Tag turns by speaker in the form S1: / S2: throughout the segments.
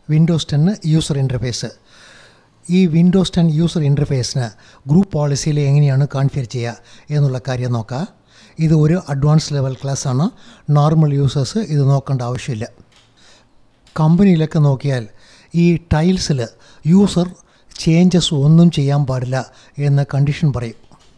S1: Windows 10 user interface. ഈ Windows 10 user ഇൻ്റർഫേസിന് group പോളിസിയിൽ എങ്ങനെയാണ് കോൺഫിഗർ ചെയ്യുക എന്നുള്ള കാര്യം നോക്കാം. ഇത് ഒരു അഡ്വാൻസ് ലെവൽ ക്ലാസ്സാണ്. നോർമൽ യൂസേഴ്സ് ഇത് നോക്കേണ്ട ആവശ്യമില്ല. കമ്പനിയിലൊക്കെ നോക്കിയാൽ ഈ ടൈൽസിൽ യൂസർ ചേഞ്ചസ് ഒന്നും ചെയ്യാൻ പാടില്ല എന്ന കണ്ടീഷൻ പറയും.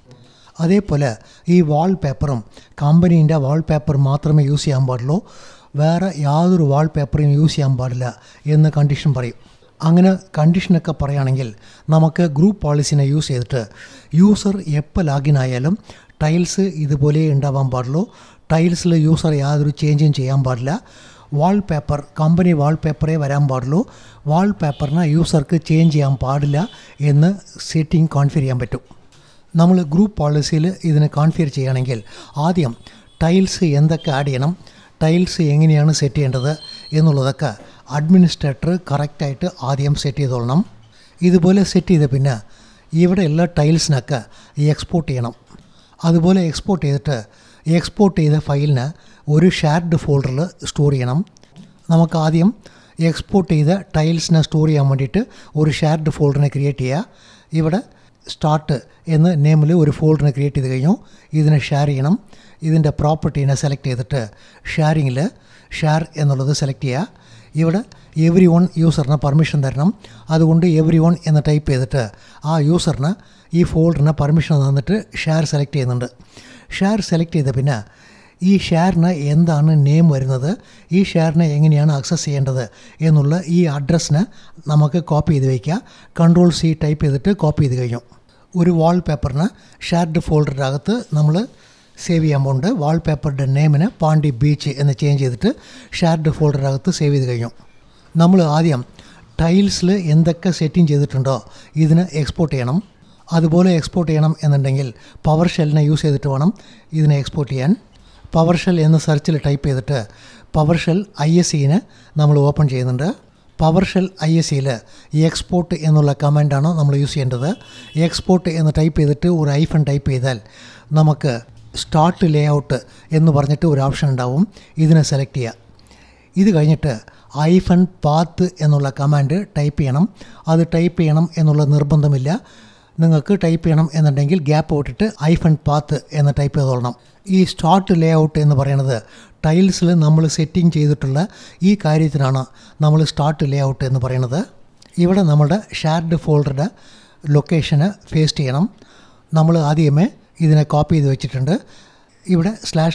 S1: അതേപോലെ ഈ വാൾപേപ്പറും കമ്പനീൻ്റെ വാൾപേപ്പർ മാത്രമേ യൂസ് ചെയ്യാൻ പാടുള്ളൂ, വേറെ യാതൊരു വാൾപേപ്പറും യൂസ് ചെയ്യാൻ പാടില്ല എന്ന് കണ്ടീഷൻ പറയും. അങ്ങനെ കണ്ടീഷനൊക്കെ പറയുകയാണെങ്കിൽ നമുക്ക് ഗ്രൂപ്പ് പോളിസിനെ യൂസ് ചെയ്തിട്ട് യൂസർ എപ്പോൾ ലാഗിൻ ആയാലും ടൈൽസ് ഇതുപോലെ ഉണ്ടാവാൻ പാടുള്ളൂ, ടൈൽസിൽ യൂസർ യാതൊരു ചേഞ്ചും ചെയ്യാൻ പാടില്ല, വാൾപേപ്പർ കമ്പനി വാൾപേപ്പറേ വരാൻ പാടുള്ളൂ, വാൾപേപ്പറിന് യൂസർക്ക് ചേഞ്ച് ചെയ്യാൻ പാടില്ല എന്ന് സെറ്റിംഗ് കോൺഫിഗർ ചെയ്യാൻ പറ്റും. നമ്മൾ ഗ്രൂപ്പ് പോളിസിയിൽ ഇതിനെ കോൺഫിഗർ ചെയ്യുകയാണെങ്കിൽ ആദ്യം ടൈൽസ് എന്തൊക്കെ ആഡ് ചെയ്യണം, ടൈൽസ് എങ്ങനെയാണ് സെറ്റ് ചെയ്യേണ്ടത് എന്നുള്ളതൊക്കെ അഡ്മിനിസ്ട്രേറ്റർ കറക്റ്റായിട്ട് ആദ്യം സെറ്റ് ചെയ്തോളണം. ഇതുപോലെ സെറ്റ് ചെയ്ത പിന്നെ ഇവിടെയുള്ള ടൈൽസിനൊക്കെ എക്സ്പോർട്ട് ചെയ്യണം. അതുപോലെ എക്സ്പോർട്ട് ചെയ്തിട്ട് എക്സ്പോർട്ട് ചെയ്ത ഫയലിന് ഒരു ഷെയർഡ് ഫോൾഡറിൽ സ്റ്റോർ ചെയ്യണം. നമുക്ക് ആദ്യം എക്സ്പോർട്ട് ചെയ്ത ടൈൽസിനെ സ്റ്റോർ ചെയ്യാൻ വേണ്ടിയിട്ട് ഒരു ഷെയർഡ് ഫോൾഡറിനെ ക്രിയേറ്റ് ചെയ്യുക. ഇവിടെ സ്റ്റാർട്ട് എന്ന നെയിമിൽ ഒരു ഫോൾഡറിനെ ക്രിയേറ്റ് ചെയ്ത് കഴിഞ്ഞു. ഇതിനെ ഷെയർ ചെയ്യണം. ഇതിൻ്റെ പ്രോപ്പർട്ടീനെ സെലക്ട് ചെയ്തിട്ട് ഷെയറിങ്ങിൽ ഷെയർ എന്നുള്ളത് സെലക്ട് ചെയ്യുക. ഇവിടെ എവരി വൺ യൂസറിന് പെർമിഷൻ തരണം. അതുകൊണ്ട് എവരി വൺ എന്ന് ടൈപ്പ് ചെയ്തിട്ട് ആ യൂസറിന് ഈ ഫോൾഡറിന് പെർമിഷൻ തന്നിട്ട് ഷെയർ സെലക്ട് ചെയ്യുന്നുണ്ട്. ഷെയർ സെലക്ട് ചെയ്ത പിന്നെ ഈ ഷെയറിന് എന്താണ് നെയിം വരുന്നത്, ഈ ഷെയറിനെ എങ്ങനെയാണ് ആക്സസ് ചെയ്യേണ്ടത് എന്നുള്ള ഈ അഡ്രസ്സിന് നമുക്ക് കോപ്പി ചെയ്ത് വയ്ക്കുക. Ctrl+C ടൈപ്പ് ചെയ്തിട്ട് കോപ്പി ചെയ്ത് കഴിഞ്ഞു. ഒരു വാൾപേപ്പറിന് ഷെയർഡ് ഫോൾഡറിൻ്റെ അകത്ത് നമ്മൾ സേവ് ചെയ്യാൻ പോകുന്നുണ്ട്. വാൾപേപ്പറുടെ നെയിമിന് പാണ്ടി ബീച്ച് എന്ന് ചേഞ്ച് ചെയ്തിട്ട് ഷെയർഡ് ഫോൾഡറിൻ്റെ അകത്ത് സേവ് ചെയ്ത് കഴിഞ്ഞു. നമ്മൾ ആദ്യം ടൈൽസിൽ എന്തൊക്കെ സെറ്റിംഗ് ചെയ്തിട്ടുണ്ടോ ഇതിന് എക്സ്പോർട്ട് ചെയ്യണം. അതുപോലെ എക്സ്പോർട്ട് ചെയ്യണം എന്നുണ്ടെങ്കിൽ പവർ ഷെല്ലിനെ യൂസ് ചെയ്തിട്ട് വേണം ഇതിനെ എക്സ്പോർട്ട് ചെയ്യാൻ. പവർ ഷെൽ എന്ന് സെർച്ചിൽ ടൈപ്പ് ചെയ്തിട്ട് പവർ ഷെൽ ISEനെ നമ്മൾ ഓപ്പൺ ചെയ്യുന്നുണ്ട്. പവർ ഷെൽ ISEയിൽ എക്സ്പോർട്ട് എന്നുള്ള കമാൻഡാണ് നമ്മൾ യൂസ് ചെയ്യേണ്ടത്. എക്സ്പോർട്ട് എന്ന് ടൈപ്പ് ചെയ്തിട്ട് ഒരു ഐഫൺ ടൈപ്പ് ചെയ്താൽ നമുക്ക് സ്റ്റാർട്ട് ലേഔട്ട് എന്ന് പറഞ്ഞിട്ട് ഒരു ഓപ്ഷൻ ഉണ്ടാവും. ഇതിനെ സെലക്ട് ചെയ്യുക. ഇത് കഴിഞ്ഞിട്ട് ഐഫൺ പാത്ത് എന്നുള്ള കമാൻഡ് ടൈപ്പ് ചെയ്യണം. അത് ടൈപ്പ് ചെയ്യണം എന്നുള്ള നിർബന്ധമില്ല. നിങ്ങൾക്ക് ടൈപ്പ് ചെയ്യണം എന്നുണ്ടെങ്കിൽ ഗ്യാപ്പ് വിട്ടിട്ട് ഐഫൺ പാത്ത് എന്ന് ടൈപ്പ് ചെയ്തോളണം. ഈ സ്റ്റാർട്ട് ലേഔട്ട് എന്ന് പറയുന്നത് ടൈൽസിൽ നമ്മൾ സെറ്റിംഗ് ചെയ്തിട്ടുള്ള ഈ കാര്യത്തിനാണ് നമ്മൾ സ്റ്റാർട്ട് ലേഔട്ട് എന്ന് പറയുന്നത്. ഇവിടെ നമ്മുടെ ഷെയർഡ് ഫോൾഡറുടെ ലൊക്കേഷന് പേസ്റ്റ് ചെയ്യണം. നമ്മൾ ആദ്യമേ ഇതിനെ കോപ്പി ചെയ്ത് വെച്ചിട്ടുണ്ട്. ഇവിടെ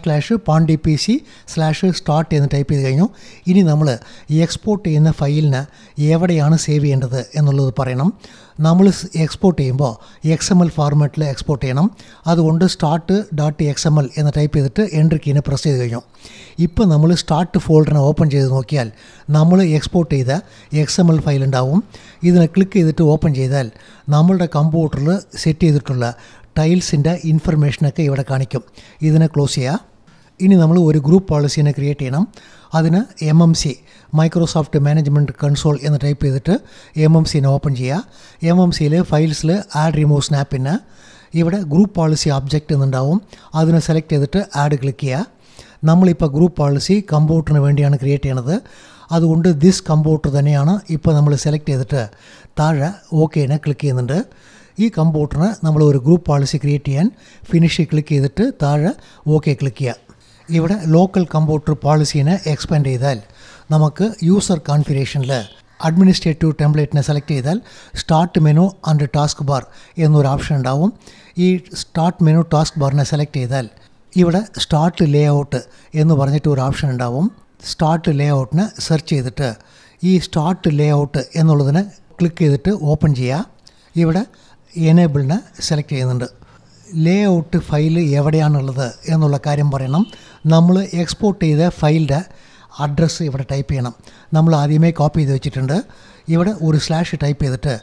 S1: //pandipc/start എന്ന് ടൈപ്പ് ചെയ്ത് കഴിഞ്ഞു. ഇനി നമ്മൾ എക്സ്പോർട്ട് ചെയ്യുന്ന ഫയലിന് എവിടെയാണ് സേവ് ചെയ്യേണ്ടത് എന്നുള്ളത് പറയണം. നമ്മൾ എക്സ്പോർട്ട് ചെയ്യുമ്പോൾ XML ഫോർമാറ്റിൽ എക്സ്പോർട്ട് ചെയ്യണം. അതുകൊണ്ട് start.xml എന്ന് ടൈപ്പ് ചെയ്തിട്ട് എൻ്റർ കീനെ പ്രസ് ചെയ്ത് കഴിഞ്ഞു. ഇപ്പോൾ നമ്മൾ സ്റ്റാർട്ട് ഫോൾഡറിനെ ഓപ്പൺ ചെയ്ത് നോക്കിയാൽ നമ്മൾ എക്സ്പോർട്ട് ചെയ്ത XML ഫയൽ ഉണ്ടാവും. ഇതിനെ ക്ലിക്ക് ചെയ്തിട്ട് ഓപ്പൺ ചെയ്താൽ നമ്മളുടെ കമ്പ്യൂട്ടറിൽ സെറ്റ് ചെയ്തിട്ടുള്ള ടൈൽസിൻ്റെ ഇൻഫർമേഷനൊക്കെ ഇവിടെ കാണിക്കും. ഇതിനെ ക്ലോസ് ചെയ്യുക. ഇനി നമ്മൾ ഒരു ഗ്രൂപ്പ് പോളിസീനെ ക്രിയേറ്റ് ചെയ്യണം. അതിന് MMC മൈക്രോസോഫ്റ്റ് മാനേജ്മെൻറ്റ് കൺസോൾ എന്ന് ടൈപ്പ് ചെയ്തിട്ട് MMCനെ ഓപ്പൺ ചെയ്യുക. MMCയിൽ ഫയൽസിൽ ആഡ് റിമൂവ് സ്നാപ്പിന് ഇവിടെ ഗ്രൂപ്പ് പോളിസി ഒബ്ജക്റ്റ് എന്നുണ്ടാവും. അതിനെ സെലക്ട് ചെയ്തിട്ട് ആഡ് ക്ലിക്ക് ചെയ്യുക. നമ്മളിപ്പോൾ ഗ്രൂപ്പ് പോളിസി കമ്പ്യൂട്ടറിന് വേണ്ടിയാണ് ക്രിയേറ്റ് ചെയ്യണത്. അതുകൊണ്ട് ദിസ് കമ്പ്യൂട്ടർ തന്നെയാണ് ഇപ്പോൾ നമ്മൾ സെലക്ട് ചെയ്തിട്ട് താഴെ ഓക്കേനെ ക്ലിക്ക് ചെയ്യുന്നുണ്ട്. ഈ കമ്പ്യൂട്ടറിന് നമ്മൾ ഒരു ഗ്രൂപ്പ് പോളിസി ക്രിയേറ്റ് ചെയ്യാൻ ഫിനിഷ് ക്ലിക്ക് ചെയ്തിട്ട് താഴെ ഓക്കെ ക്ലിക്ക് ചെയ്യുക. ഇവിടെ ലോക്കൽ കമ്പ്യൂട്ടർ പോളിസീനെ എക്സ്പാൻഡ് ചെയ്താൽ നമുക്ക് യൂസർ കോൺഫിഗറേഷനിൽ അഡ്മിനിസ്ട്രേറ്റീവ് ടെംപ്ലേറ്റിനെ സെലക്ട് ചെയ്താൽ start menu and task bar എന്നൊരു ഓപ്ഷൻ ഉണ്ടാവും. ഈ സ്റ്റാർട്ട് മെനു ടാസ്ക് ബാറിനെ സെലക്ട് ചെയ്താൽ ഇവിടെ സ്റ്റാർട്ട് ലേഔട്ട് എന്ന് പറഞ്ഞിട്ട് ഒരു ഓപ്ഷൻ ഉണ്ടാവും. സ്റ്റാർട്ട് ലേഔട്ടിനെ സെർച്ച് ചെയ്തിട്ട് ഈ സ്റ്റാർട്ട് ലേഔട്ട് എന്നുള്ളതിനെ ക്ലിക്ക് ചെയ്തിട്ട് ഓപ്പൺ ചെയ്യുക. ഇവിടെ എനേബിളിനെ സെലക്ട് ചെയ്യുന്നുണ്ട്. ലേഔട്ട് ഫയൽ എവിടെയാണുള്ളത് എന്നുള്ള കാര്യം പറയണം. നമ്മൾ എക്സ്പോർട്ട് ചെയ്ത ഫയലിൻ്റെ അഡ്രസ്സ് ഇവിടെ ടൈപ്പ് ചെയ്യണം. നമ്മൾ ആദ്യമേ കോപ്പി ചെയ്ത് വെച്ചിട്ടുണ്ട്. ഇവിടെ ഒരു സ്ലാഷ് ടൈപ്പ് ചെയ്തിട്ട്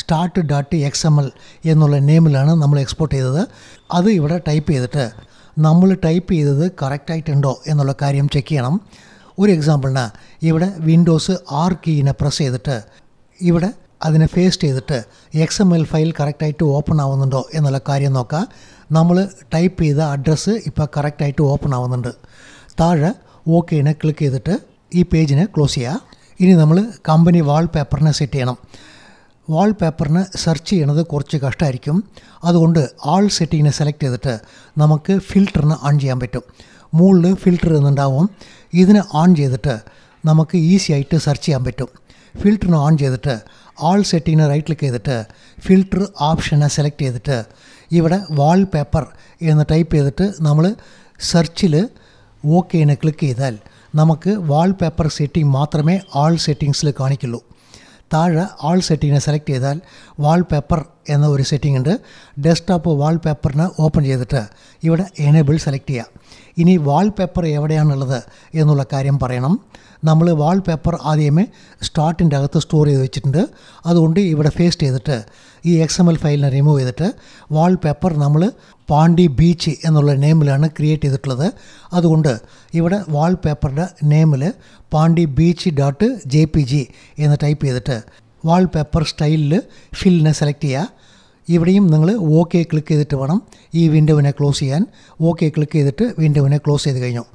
S1: start.xml എന്നുള്ള നെയിമിലാണ് നമ്മൾ എക്സ്പോർട്ട് ചെയ്തത്. അത് ഇവിടെ ടൈപ്പ് ചെയ്തിട്ട് നമ്മൾ ടൈപ്പ് ചെയ്തത് കറക്റ്റായിട്ടുണ്ടോ എന്നുള്ള കാര്യം ചെക്ക് ചെയ്യണം. ഒരു എക്സാമ്പിളിന് ഇവിടെ വിൻഡോസ് R കീനെ പ്രസ് ചെയ്തിട്ട് ഇവിടെ അതിനെ പേസ്റ്റ് ചെയ്തിട്ട് XML ഫയൽ കറക്റ്റായിട്ട് ഓപ്പൺ ആവുന്നുണ്ടോ എന്നുള്ള കാര്യം നോക്കാം. നമ്മൾ ടൈപ്പ് ചെയ്ത അഡ്രസ്സ് ഇപ്പോൾ കറക്റ്റായിട്ട് ഓപ്പൺ ആവുന്നുണ്ട്. താഴെ ഓക്കേനെ ക്ലിക്ക് ചെയ്തിട്ട് ഈ പേജിനെ ക്ലോസ് ചെയ്യുക. ഇനി നമ്മൾ കമ്പനി വാൾപേപ്പറിനെ സെറ്റ് ചെയ്യണം. വാൾപേപ്പറിന് സെർച്ച് ചെയ്യണത് കുറച്ച് കഷ്ടമായിരിക്കും. അതുകൊണ്ട് ആൾ സെറ്റിങ്ങിനെ സെലക്ട് ചെയ്തിട്ട് നമുക്ക് ഫിൽറ്ററിന് ഓൺ ചെയ്യാൻ പറ്റും. മുകളിൽ ഫിൽറ്റർ എന്നുണ്ടാവും. ഇതിനെ ഓൺ ചെയ്തിട്ട് നമുക്ക് ഈസി ആയിട്ട് സെർച്ച് ചെയ്യാൻ പറ്റും. ഫിൽറ്ററിന് ഓൺ ചെയ്തിട്ട് ആൾ സെറ്റിങ്ങിനെ റൈറ്റ് ക്ലിക്ക് ചെയ്തിട്ട് ഫിൽറ്റർ ഓപ്ഷനെ സെലക്ട് ചെയ്തിട്ട് ഇവിടെ വാൾപേപ്പർ എന്ന് ടൈപ്പ് ചെയ്തിട്ട് നമ്മൾ സെർച്ചിൽ ഓക്കേനെ ക്ലിക്ക് ചെയ്താൽ നമുക്ക് വാൾപേപ്പർ സെറ്റിംഗ് മാത്രമേ ആൾ സെറ്റിങ്സിൽ കാണിക്കുള്ളൂ. താഴെ ആൾ സെറ്റിങ്ങിനെ സെലക്ട് ചെയ്താൽ വാൾപേപ്പർ എന്ന ഒരു സെറ്റിംഗ് ഉണ്ട്. ഡെസ്ക്ടോപ്പ് വാൾപേപ്പറിന് ഓപ്പൺ ചെയ്തിട്ട് ഇവിടെ എനേബിൾ സെലക്ട് ചെയ്യാം. ഇനി വാൾപേപ്പർ എവിടെയാണുള്ളത് എന്നുള്ള കാര്യം പറയണം. നമ്മൾ വാൾപേപ്പർ ആദ്യമേ സ്റ്റാർട്ടിൻ്റെ അകത്ത് സ്റ്റോർ ചെയ്ത് വെച്ചിട്ടുണ്ട്. അതുകൊണ്ട് ഇവിടെ പേസ്റ്റ് ചെയ്തിട്ട് ഈ XML ഫയലിനെ റിമൂവ് ചെയ്തിട്ട് വാൾപേപ്പർ നമ്മൾ പാണ്ടി ബീച്ച് എന്നുള്ള നെയിമിലാണ് ക്രിയേറ്റ് ചെയ്തിട്ടുള്ളത്. അതുകൊണ്ട് ഇവിടെ വാൾപേപ്പറുടെ നെയിമിൽ പാണ്ടി ബീച്ച് .jpg എന്ന് ടൈപ്പ് ചെയ്തിട്ട് വാൾപേപ്പർ സ്റ്റൈലിൽ ഫില്ലിനെ സെലക്ട് ചെയ്യുക. ഇവിടെയും നിങ്ങൾ ഓക്കെ ക്ലിക്ക് ചെയ്തിട്ട് വേണം ഈ വിൻഡോവിനെ ക്ലോസ് ചെയ്യാൻ. ഓക്കെ ക്ലിക്ക് ചെയ്തിട്ട് വിൻഡോവിനെ ക്ലോസ് ചെയ്ത് കഴിഞ്ഞു.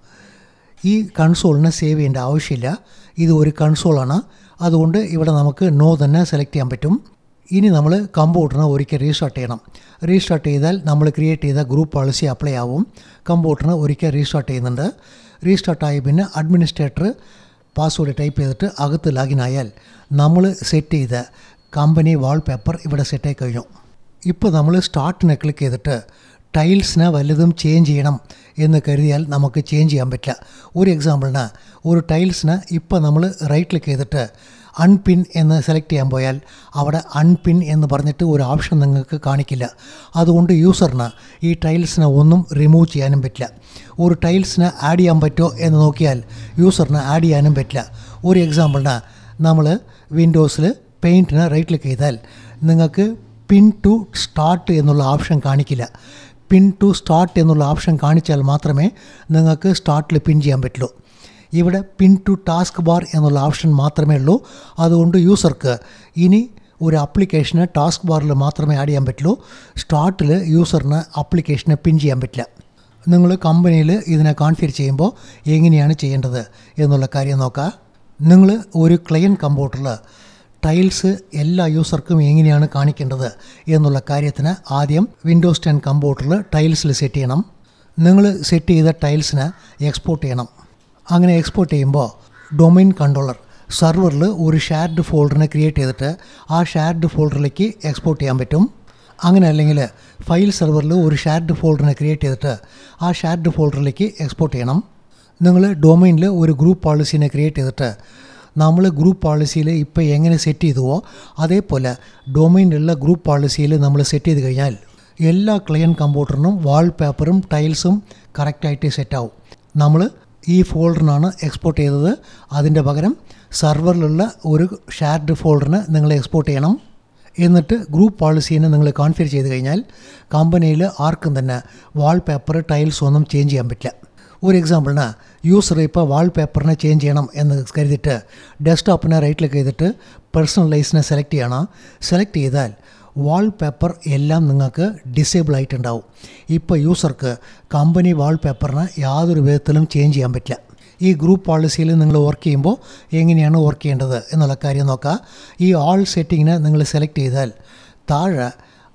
S1: ഈ കൺസോളിനെ സേവ് ചെയ്യേണ്ട ആവശ്യമില്ല. ഇത് ഒരു കൺസോളാണ്. അതുകൊണ്ട് ഇവിടെ നമുക്ക് നോ തന്നെ സെലക്ട് ചെയ്യാൻ പറ്റും. ഇനി നമ്മൾ കമ്പ്യൂട്ടറിനെ ഒരിക്കൽ റീസ്റ്റാർട്ട് ചെയ്യണം. റീസ്റ്റാർട്ട് ചെയ്താൽ നമ്മൾ ക്രിയേറ്റ് ചെയ്ത ഗ്രൂപ്പ് പോളിസി അപ്ലൈ ആവും. കമ്പ്യൂട്ടറിന് ഒരിക്കൽ റീസ്റ്റാർട്ട് ചെയ്യുന്നുണ്ട്. റീസ്റ്റാർട്ടായി പിന്നെ അഡ്മിനിസ്ട്രേറ്റർ പാസ്വേഡ് ടൈപ്പ് ചെയ്തിട്ട് അകത്ത് ലാഗിൻ ആയാൽ നമ്മൾ സെറ്റ് ചെയ്ത കമ്പനി വാൾപേപ്പർ ഇവിടെ സെറ്റായി കഴിഞ്ഞു. ഇപ്പോൾ നമ്മൾ സ്റ്റാർട്ടിനെ ക്ലിക്ക് ചെയ്തിട്ട് ടൈൽസിനെ വല്ലതും ചേഞ്ച് ചെയ്യണം എന്ന് കരുതിയാൽ നമുക്ക് ചേഞ്ച് ചെയ്യാൻ പറ്റില്ല. ഒരു എക്സാമ്പിളിന് ഒരു ടൈൽസിന് ഇപ്പോൾ നമ്മൾ റൈറ്റ് ക്ലിക്ക് ചെയ്തിട്ട് അൺപിൻ എന്ന് സെലക്ട് ചെയ്യാൻ പോയാൽ അവിടെ അൺപിൻ എന്ന് പറഞ്ഞിട്ട് ഒരു ഓപ്ഷൻ നിങ്ങൾക്ക് കാണിക്കില്ല. അതുകൊണ്ട് യൂസറിന് ഈ ടൈൽസിനെ ഒന്നും റിമൂവ് ചെയ്യാനും പറ്റില്ല. ഒരു ടൈൽസിനെ ആഡ് ചെയ്യാൻ പറ്റുമോ എന്ന് നോക്കിയാൽ യൂസറിന് ആഡ് ചെയ്യാനും പറ്റില്ല. ഒരു എക്സാമ്പിളിന് നമ്മൾ വിൻഡോസിൽ പെയിൻറ്റിന് റൈറ്റ് ക്ലിക്ക് ചെയ്താൽ നിങ്ങൾക്ക് പിൻ ടു സ്റ്റാർട്ട് എന്നുള്ള ഓപ്ഷൻ കാണിക്കില്ല. പിൻ ടു സ്റ്റാർട്ട് എന്നുള്ള ഓപ്ഷൻ കാണിച്ചാൽ മാത്രമേ നിങ്ങൾക്ക് സ്റ്റാർട്ടിൽ പിൻ ചെയ്യാൻ പറ്റുള്ളൂ. ഇവിടെ പിൻ ടു ടാസ്ക് ബാർ എന്നുള്ള ഓപ്ഷൻ മാത്രമേ ഉള്ളൂ. അതുകൊണ്ട് യൂസർക്ക് ഇനി ഒരു ആപ്ലിക്കേഷന് ടാസ്ക് ബാറിൽ മാത്രമേ ആഡ് ചെയ്യാൻ പറ്റുള്ളൂ. സ്റ്റാർട്ടിൽ യൂസറിന് ആപ്ലിക്കേഷനെ പിൻ ചെയ്യാൻ പറ്റില്ല. നിങ്ങൾ കമ്പനിയിൽ ഇതിനെ കോൺഫിഗർ ചെയ്യുമ്പോൾ എങ്ങനെയാണ് ചെയ്യേണ്ടത് എന്നുള്ള കാര്യം നോക്കാം. നിങ്ങൾ ഒരു ക്ലയൻറ്റ് കമ്പ്യൂട്ടറിൽ ടൈൽസ് എല്ലാ യൂസർക്കും എങ്ങനെയാണ് കാണിക്കേണ്ടത് എന്നുള്ള കാര്യത്തിന് ആദ്യം വിൻഡോസ് 10 കമ്പ്യൂട്ടറിൽ ടൈൽസിൽ സെറ്റ് ചെയ്യണം. നിങ്ങൾ സെറ്റ് ചെയ്ത ടൈൽസിനെ എക്സ്പോർട്ട് ചെയ്യണം. അങ്ങനെ എക്സ്പോർട്ട് ചെയ്യുമ്പോൾ ഡൊമൈൻ കൺട്രോളർ സെർവറിൽ ഒരു ഷെയർഡ് ഫോൾഡറിനെ ക്രിയേറ്റ് ചെയ്തിട്ട് ആ ഷെയർഡ് ഫോൾഡറിലേക്ക് എക്സ്പോർട്ട് ചെയ്യാൻ പറ്റും. അങ്ങനെ അല്ലെങ്കിൽ ഫയൽ സെർവറിൽ ഒരു ഷെയർഡ് ഫോൾഡറിനെ ക്രിയേറ്റ് ചെയ്തിട്ട് ആ ഷെയർഡ് ഫോൾഡറിലേക്ക് എക്സ്പോർട്ട് ചെയ്യണം. നിങ്ങൾ ഡൊമൈനിൽ ഒരു ഗ്രൂപ്പ് പോളിസീനെ ക്രിയേറ്റ് ചെയ്തിട്ട് നമ്മൾ ഗ്രൂപ്പ് പോളിസിയിൽ ഇപ്പോൾ എങ്ങനെ സെറ്റ് ചെയ്തുവോ അതേപോലെ ഡൊമൈനിലുള്ള ഗ്രൂപ്പ് പോളിസിയിൽ നമ്മൾ സെറ്റ് ചെയ്ത് കഴിഞ്ഞാൽ എല്ലാ ക്ലയൻറ്റ് കമ്പ്യൂട്ടറിനും വാൾപേപ്പറും ടൈൽസും കറക്റ്റായിട്ട് സെറ്റാവും. നമ്മൾ ഈ ഫോൾഡറിനാണ് എക്സ്പോർട്ട് ചെയ്തത്. അതിൻ്റെ പകരം സെർവറിലുള്ള ഒരു ഷെയർഡ് ഫോൾഡറിന് നിങ്ങൾ എക്സ്പോർട്ട് ചെയ്യണം. എന്നിട്ട് ഗ്രൂപ്പ് പോളിസീനെ നിങ്ങൾ കോൺഫിഗർ ചെയ്ത് കഴിഞ്ഞാൽ കമ്പനിയിൽ ആർക്കും തന്നെ വാൾപേപ്പർ ടൈൽസ് ഒന്നും ചേഞ്ച് ചെയ്യാൻ പറ്റില്ല. ഒരു എക്സാമ്പിളിന് യൂസർ ഇപ്പോൾ വാൾപേപ്പറിനെ ചേഞ്ച് ചെയ്യണം എന്ന് കരുതിയിട്ട് ഡെസ്ക്ടോപ്പിനെ റൈറ്റ് ക്ലിക്ക് ചെയ്തിട്ട് പേഴ്സണലൈസിനെ സെലക്ട് ചെയ്യണം. സെലക്ട് ചെയ്താൽ വാൾപേപ്പർ എല്ലാം നിങ്ങൾക്ക് ഡിസേബിൾ ആയിട്ടുണ്ടാവും. ഇപ്പോൾ യൂസർക്ക് കമ്പനി വാൾപേപ്പറിന് യാതൊരു വിധത്തിലും ചേഞ്ച് ചെയ്യാൻ പറ്റില്ല. ഈ ഗ്രൂപ്പ് പോളിസിയിൽ നിങ്ങൾ വർക്ക് ചെയ്യുമ്പോൾ എങ്ങനെയാണ് വർക്ക് ചെയ്യേണ്ടത് എന്നുള്ള കാര്യം നോക്കാം. ഈ ആൾ സെറ്റിങ്ങിനെ നിങ്ങൾ സെലക്ട് ചെയ്താൽ താഴെ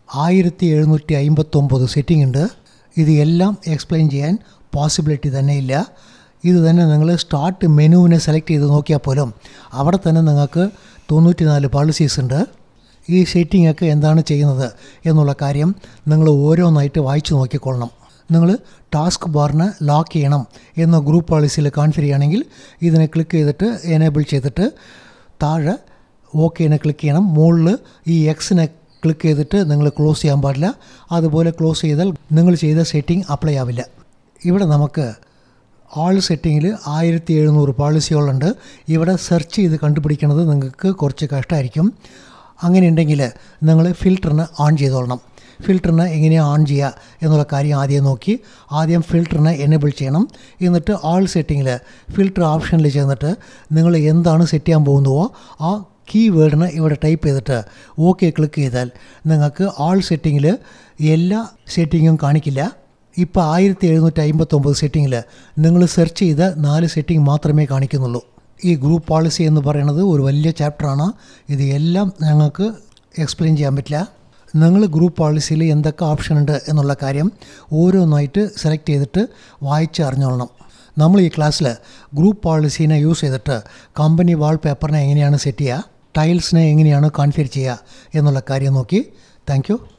S1: 1759 സെറ്റിംഗ് ഉണ്ട്. ഇത് എല്ലാം എക്സ്പ്ലെയിൻ ചെയ്യാൻ പോസിബിലിറ്റി തന്നെ ഇല്ല. ഇത് തന്നെ നിങ്ങൾ സ്റ്റാർട്ട് മെനുവിനെ സെലക്ട് ചെയ്ത് നോക്കിയാൽ പോലും അവിടെ തന്നെ നിങ്ങൾക്ക് 94 പോളിസീസ് ഉണ്ട്. ഈ സെറ്റിങ്ങൊക്കെ എന്താണ് ചെയ്യുന്നത് എന്നുള്ള കാര്യം നിങ്ങൾ ഓരോന്നായിട്ട് വായിച്ച് നോക്കിക്കൊള്ളണം. നിങ്ങൾ ടാസ്ക് ബാറിനെ ലോക്ക് ചെയ്യണം എന്ന ഗ്രൂപ്പ് പോളിസിയിൽ കോൺഫിഗർ ചെയ്യുകയാണെങ്കിൽ ഇതിനെ ക്ലിക്ക് ചെയ്തിട്ട് എനേബിൾ ചെയ്തിട്ട് താഴെ ഓക്കേനെ ക്ലിക്ക് ചെയ്യണം. മുകളിൽ ഈ എക്സിനെ ക്ലിക്ക് ചെയ്തിട്ട് നിങ്ങൾ ക്ലോസ് ചെയ്യാൻ പാടില്ല. അതുപോലെ ക്ലോസ് ചെയ്താൽ നിങ്ങൾ ചെയ്ത സെറ്റിംഗ് അപ്ലൈ ആവില്ല. ഇവിടെ നമുക്ക് ആൾ സെറ്റിങ്ങിൽ 1700 പോളിസികളുണ്ട്. ഇവിടെ സെർച്ച് ചെയ്ത് കണ്ടുപിടിക്കുന്നത് നിങ്ങൾക്ക് കുറച്ച് കഷ്ടമായിരിക്കും. അങ്ങനെ ഉണ്ടെങ്കിൽ നിങ്ങൾ ഫിൽറ്ററിന് ഓൺ ചെയ്തോളണം. ഫിൽറ്ററിന് എങ്ങനെയാണ് ഓൺ ചെയ്യുക എന്നുള്ള കാര്യം ആദ്യം നോക്കി ആദ്യം ഫിൽറ്ററിനെ എനേബിൾ ചെയ്യണം. എന്നിട്ട് ആൾ സെറ്റിങ്ങിൽ ഫിൽറ്റർ ഓപ്ഷനിൽ ചെന്നിട്ട് നിങ്ങൾ എന്താണ് സെറ്റ് ചെയ്യാൻ പോകുന്നുവോ ആ കീവേഡിന് ഇവിടെ ടൈപ്പ് ചെയ്തിട്ട് ഓക്കെ ക്ലിക്ക് ചെയ്താൽ നിങ്ങൾക്ക് ആൾ സെറ്റിങ്ങിൽ എല്ലാ സെറ്റിങ്ങും കാണിക്കില്ല. ഇപ്പോൾ 1759 സെറ്റിങ്ങിൽ നിങ്ങൾ സെർച്ച് ചെയ്ത 4 സെറ്റിംഗ് മാത്രമേ കാണിക്കുന്നുള്ളൂ. ഈ ഗ്രൂപ്പ് പോളിസി എന്ന് പറയുന്നത് ഒരു വലിയ ചാപ്റ്ററാണ്. ഇത് എല്ലാം ഞങ്ങൾക്ക് എക്സ്പ്ലെയിൻ ചെയ്യാൻ പറ്റില്ല. നിങ്ങൾ ഗ്രൂപ്പ് പോളിസിയിൽ എന്തൊക്കെ ഓപ്ഷൻ ഉണ്ട് എന്നുള്ള കാര്യം ഓരോന്നായിട്ട് സെലക്ട് ചെയ്തിട്ട് വായിച്ച് അറിഞ്ഞോളണം. നമ്മൾ ഈ ക്ലാസ്സിൽ ഗ്രൂപ്പ് പോളിസീനെ യൂസ് ചെയ്തിട്ട് കമ്പനി വാൾപേപ്പറിനെ എങ്ങനെയാണ് സെറ്റ് ചെയ്യുക, ടൈൽസിനെ എങ്ങനെയാണ് കോൺഫിഗർ ചെയ്യുക എന്നുള്ള കാര്യം നോക്കി. Thank U.